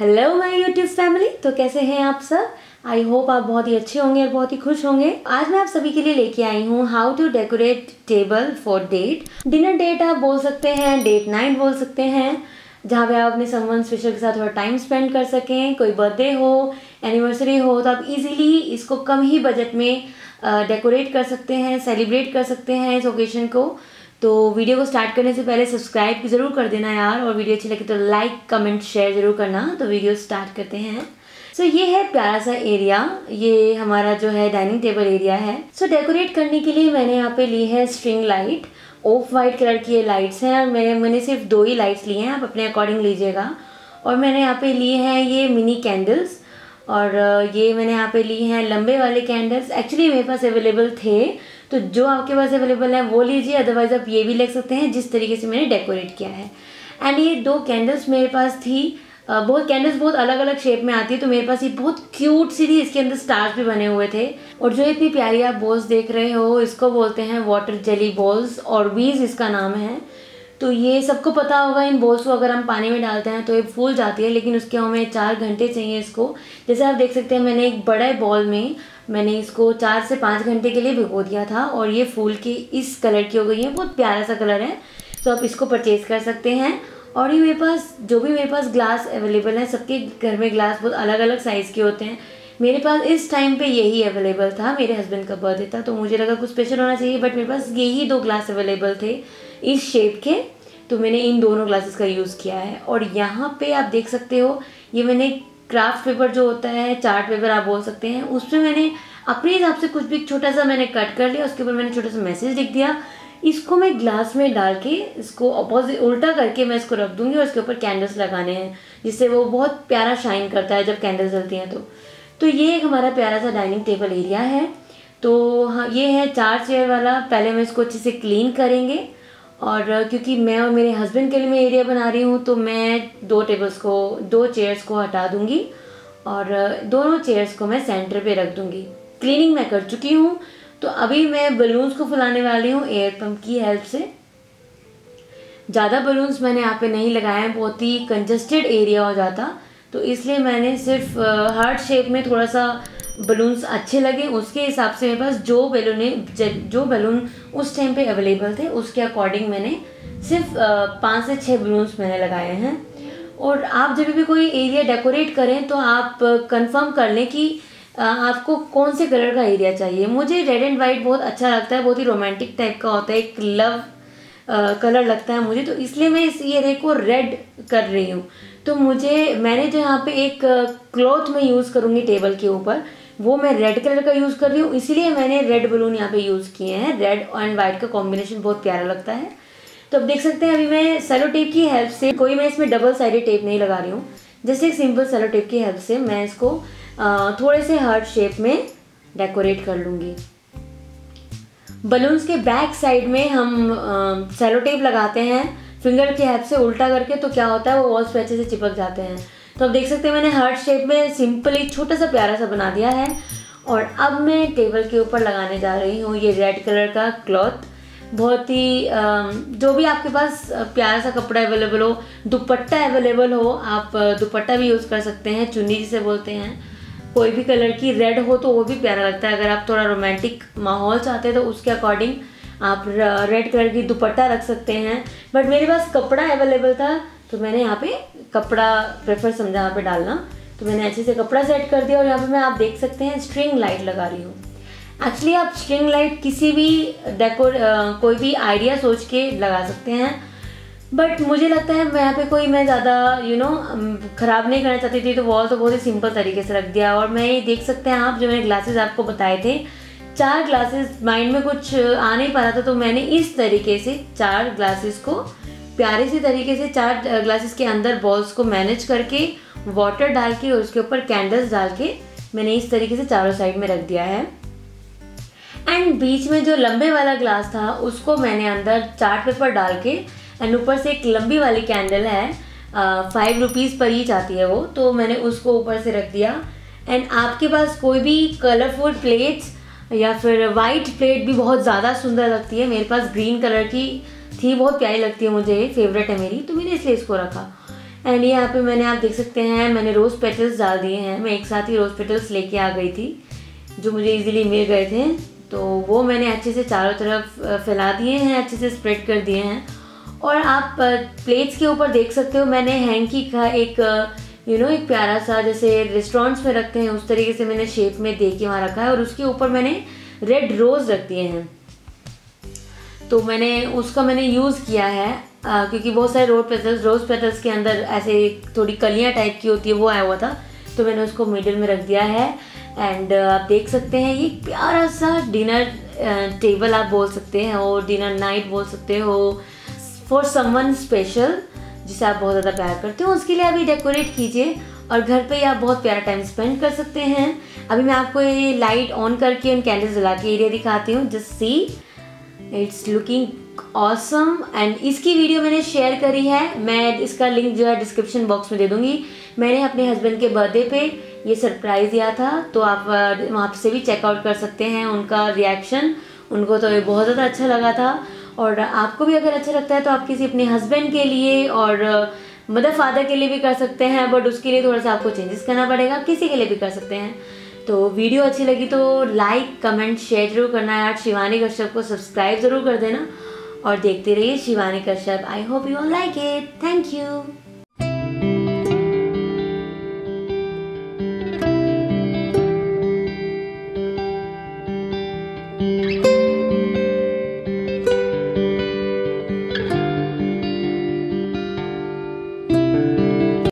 Hello my YouTube family. तो कैसे हैं आप सब? आई होप आप बहुत ही अच्छे होंगे और बहुत ही खुश होंगे। आज मैं आप सभी के लिए लेके आई हूँ how to decorate table for date. Dinner date आप बोल सकते हैं, डेट नाइट बोल सकते हैं, जहाँ पे आप अपने समवन स्पेशल के साथ थोड़ा टाइम स्पेंड कर सकें। कोई बर्थडे हो, एनिवर्सरी हो, तो आप इजीली इसको कम ही बजट में डेकोरेट कर सकते हैं, सेलिब्रेट कर सकते हैं इस ओकेजन को। तो वीडियो को स्टार्ट करने से पहले सब्सक्राइब ज़रूर कर देना यार, और वीडियो अच्छी लगे तो लाइक कमेंट शेयर ज़रूर करना। तो वीडियो स्टार्ट करते हैं। सो ये है प्यारा सा एरिया, ये हमारा जो है डाइनिंग टेबल एरिया है। सो डेकोरेट करने के लिए मैंने यहाँ पे ली है string light. Off white colour की ये लाइट्स हैं, और मैंने सिर्फ 2 ही लाइट्स ली हैं, आप अपने अकॉर्डिंग लीजिएगा। और मैंने यहाँ पे ली हैं ये मिनी कैंडल्स, और ये मैंने यहाँ पे ली हैं लंबे वाले कैंडल्स। एक्चुअली मेरे पास अवेलेबल थे, तो जो आपके पास अवेलेबल है वो लीजिए, अदरवाइज़ आप ये भी ले सकते हैं जिस तरीके से मैंने डेकोरेट किया है। एंड ये 2 कैंडल्स मेरे पास थी। बहुत कैंडल्स बहुत अलग अलग शेप में आती है, तो मेरे पास ये बहुत क्यूट सी थी, इसके अंदर स्टार्स भी बने हुए थे। और जो इतनी प्यारी आप बॉल्स देख रहे हो, इसको बोलते हैं वाटर जेली बॉल्स, ऑर्बीज इसका नाम है। तो ये सबको पता होगा, इन बॉल्स को अगर हम पानी में डालते हैं तो ये फूल जाती है, लेकिन उसके हमें 4 घंटे चाहिए इसको। जैसे आप देख सकते हैं, मैंने एक बड़े बॉल में मैंने इसको 4 से 5 घंटे के लिए भिगो दिया था, और ये फूल के इस कलर की हो गई है। बहुत प्यारा सा कलर है, तो आप इसको परचेज़ कर सकते हैं। और ये मेरे पास ग्लास अवेलेबल है, सबके घर में ग्लास बहुत अलग अलग साइज़ के होते हैं। मेरे पास इस टाइम पे यही अवेलेबल था, मेरे हस्बैंड का बर्थडे था, तो मुझे लगा कुछ स्पेशल होना चाहिए, बट मेरे पास यही 2 ग्लास अवेलेबल थे इस शेप के, तो मैंने इन दोनों ग्लासेस का यूज़ किया है। और यहाँ पे आप देख सकते हो, ये मैंने क्राफ्ट पेपर जो होता है, चार्ट पेपर आप बोल सकते हैं, उसमें मैंने अपने हिसाब से कुछ भी छोटा सा मैंने कट कर लिया, उसके ऊपर मैंने छोटा सा मैसेज लिख दिया। इसको मैं ग्लास में डाल के इसको अपोजिट उल्टा करके मैं इसको रख दूंगी, और इसके ऊपर कैंडल्स लगाने हैं, जिससे वो बहुत प्यारा शाइन करता है जब कैंडल्स जलती हैं। तो ये एक हमारा प्यारा सा डाइनिंग टेबल एरिया है। तो हाँ, ये है 4 चेयर वाला। पहले मैं इसको अच्छे से क्लीन करेंगे, और क्योंकि मैं और मेरे हस्बैंड के लिए मैं एरिया बना रही हूँ, तो मैं 2 चेयर्स को हटा दूंगी, और दोनों चेयर्स को मैं सेंटर पे रख दूंगी। क्लीनिंग मैं कर चुकी हूँ, तो अभी मैं बलून्स को फुलाने वाली हूँ एयर पंप की हेल्प से। ज़्यादा बलून्स मैंने यहाँ पे नहीं लगाए हैं, बहुत ही कंजस्टेड एरिया हो जाता, तो इसलिए मैंने सिर्फ हार्ट शेप में थोड़ा सा बलून्स अच्छे लगे उसके हिसाब से मेरे पास जो बलून उस टाइम पे अवेलेबल थे उसके अकॉर्डिंग मैंने सिर्फ 5 से 6 बलून्स मैंने लगाए हैं। और आप जब भी कोई एरिया डेकोरेट करें तो आप कंफर्म कर लें कि आपको कौन से कलर का एरिया चाहिए। मुझे रेड एंड वाइट बहुत अच्छा लगता है, बहुत ही रोमांटिक टाइप का होता है, एक लव कलर लगता है मुझे, तो इसलिए मैं इस एरिया को रेड कर रही हूँ। तो मैंने जो यहाँ पे एक क्लॉथ में यूज़ करूँगी टेबल के ऊपर, वो मैं रेड कलर का यूज़ कर रही हूँ, इसीलिए मैंने रेड बलून यहाँ पे यूज़ किए हैं। रेड एंड वाइट का कॉम्बिनेशन बहुत प्यारा लगता है। तो अब देख सकते हैं, अभी मैं सेलो टेप की हेल्प से, कोई मैं इसमें डबल साइडेड टेप नहीं लगा रही हूँ, जैसे एक सिंपल सेलो टेप की हेल्प से मैं इसको थोड़े से हार्ट शेप में डेकोरेट कर लूँगी। बलून्स के बैक साइड में हम सेलो टेप लगाते हैं फिंगर की हेल्प से उल्टा करके, तो क्या होता है वो वॉल्स पे अच्छे से चिपक जाते हैं। तो अब देख सकते हैं, मैंने हार्ट शेप में सिंपली छोटा सा प्यारा सा बना दिया है। और अब मैं टेबल के ऊपर लगाने जा रही हूँ ये रेड कलर का क्लॉथ। बहुत ही जो भी आपके पास प्यारा सा कपड़ा अवेलेबल हो, दुपट्टा अवेलेबल हो, आप दुपट्टा भी यूज़ कर सकते हैं, चुन्नी जिसे बोलते हैं, कोई भी कलर की। रेड हो तो वो भी प्यारा लगता है। अगर आप थोड़ा रोमांटिक माहौल चाहते हैं तो उसके अकॉर्डिंग आप रेड कलर की दुपट्टा रख सकते हैं। बट मेरे पास कपड़ा अवेलेबल था, तो मैंने यहाँ पे कपड़ा प्रेफर समझा यहाँ पे डालना, तो मैंने अच्छे से कपड़ा सेट कर दिया। और यहाँ पे मैं आप देख सकते हैं स्ट्रिंग लाइट लगा रही हूँ। एक्चुअली आप स्ट्रिंग लाइट किसी भी कोई भी आइडिया सोच के लगा सकते हैं, बट मुझे लगता है मैं ज़्यादा ख़राब नहीं करना चाहती थी, तो वॉल तो बहुत ही सिंपल तरीके से रख दिया। और मैं ये देख सकते हैं आप, जो मैंने ग्लासेस आपको बताए थे, 4 ग्लासेस, माइंड में कुछ आ नहीं पा रहा था, तो मैंने इस तरीके से 4 ग्लासेस को प्यारे सी तरीके से 4 ग्लासेस के अंदर बॉल्स को मैनेज करके वाटर डाल के और उसके ऊपर कैंडल्स डाल के मैंने इस तरीके से चारों साइड में रख दिया है। एंड बीच में जो लंबे वाला ग्लास था उसको मैंने अंदर चार्ट पेपर डाल के, एंड ऊपर से एक लंबी वाली कैंडल है, 5 रुपीज़ पर ईच आती है वो, तो मैंने उसको ऊपर से रख दिया। एंड आपके पास कोई भी कलरफुल प्लेट्स या फिर वाइट प्लेट भी बहुत ज़्यादा सुंदर लगती है, मेरे पास ग्रीन कलर की थी, बहुत प्यारी लगती है मुझे, फेवरेट है मेरी, तो मैंने इसलिए इसको रखा। एंड यहाँ पे मैंने, आप देख सकते हैं, मैंने रोज़ पेटल्स डाल दिए हैं। मैं एक साथ ही रोज़ पेटल्स लेके आ गई थी जो मुझे इजीली मिल गए थे, तो वो मैंने अच्छे से चारों तरफ फैला दिए हैं, अच्छे से स्प्रेड कर दिए हैं। और आप प्लेट्स के ऊपर देख सकते हो, मैंने हैंकी का एक एक प्यारा सा, जैसे रेस्टोरेंट्स में रखते हैं उस तरीके से मैंने शेप में दे के वहाँ रखा है, और उसके ऊपर मैंने रेड रोज़ रख दिए हैं। तो मैंने यूज़ किया है क्योंकि बहुत सारे रोज़ पेटल्स के अंदर ऐसे थोड़ी कलियाँ टाइप की होती है, वो आया हुआ था, तो मैंने उसको मिडिल में रख दिया है। एंड आप देख सकते हैं ये प्यारा सा डिनर टेबल आप बोल सकते हैं, और डिनर नाइट बोल सकते हो, फॉर समवन स्पेशल जिसे आप बहुत ज़्यादा प्यार करते हो, उसके लिए अभी डेकोरेट कीजिए और घर पे ही आप बहुत प्यारा टाइम स्पेंड कर सकते हैं। अभी मैं आपको ये लाइट ऑन करके एंड कैंडल्स जला के एरिया दिखाती हूँ। Just see, it's looking awesome. And इसकी वीडियो मैंने शेयर करी है, मैं इसका लिंक जो है डिस्क्रिप्शन बॉक्स में दे दूँगी। मैंने अपने हस्बैंड के बर्थडे पे ये सरप्राइज़ दिया था, तो आप वहाँ से भी चेकआउट कर सकते हैं उनका रिएक्शन। उनको तो ये बहुत ज़्यादा अच्छा लगा था, और आपको भी अगर अच्छा लगता है तो आप किसी अपने हस्बैंड के लिए और मदर फादर के लिए भी कर सकते हैं, बट उसके लिए थोड़ा सा आपको चेंजेस करना पड़ेगा, किसी के लिए भी कर सकते हैं। तो वीडियो अच्छी लगी तो लाइक कमेंट शेयर जरूर करना यार। शिवानी कश्यप को सब्सक्राइब ज़रूर कर देना और देखते रहिए Shivani Kashyap. I hope you all like it. Thank you.